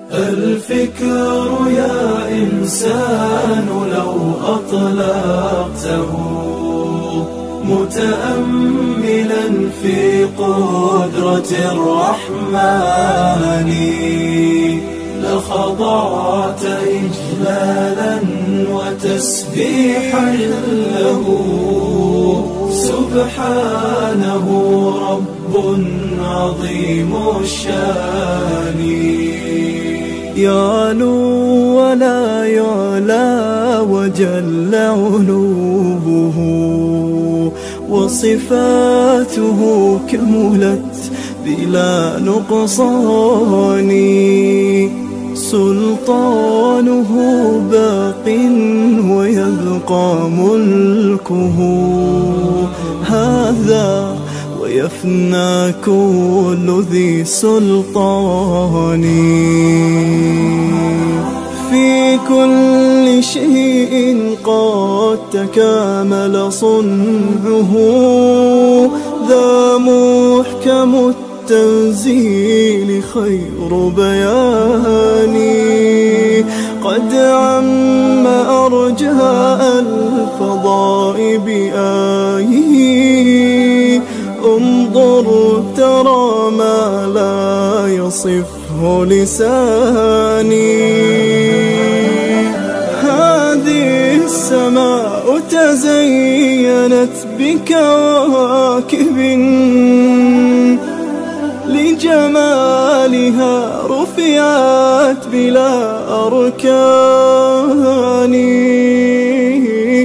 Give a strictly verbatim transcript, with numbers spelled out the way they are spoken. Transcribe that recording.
الفكر يا إنسان لو أطلقته متأملا في قدرة الرحمن لخضعت إجلالا وتسبيحا له سبحانه رب عظيم الشان يعلو ولا يعلى وجل علوه وصفاته كملت بلا نقصان سلطانه باق ويبقى ملكه هذا ويفنى كل ذي سلطان في كل شيء قد تكامل صنعه ذا محكم التنزيل خير بيان قد عم أرجاء الفضاء بآيه انظر ترى ما لا يصفه لساني هذه السماء تزينت بكواكب لجمالها رفعت بلا أركان